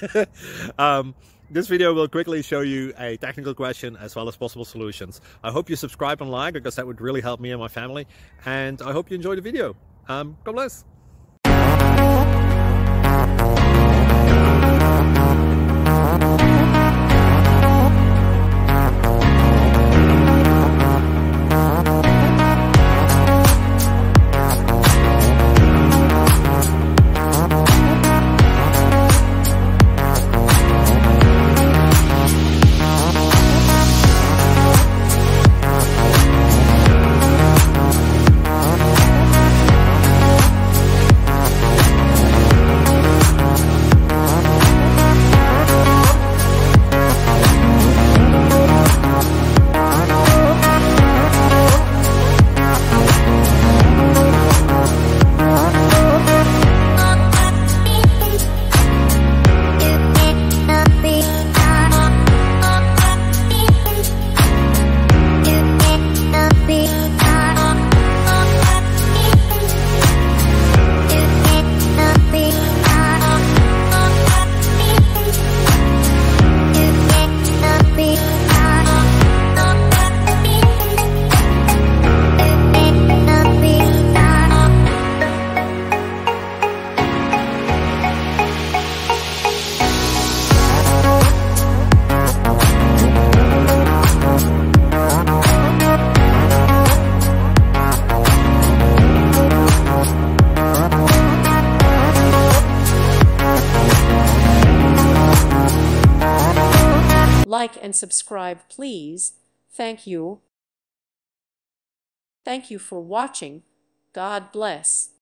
This video will quickly show you a technical question as well as possible solutions. I hope you subscribe and like, because that would really help me and my family. And I hope you enjoy the video. God bless. Like and subscribe, please. Thank you. Thank you for watching. God bless.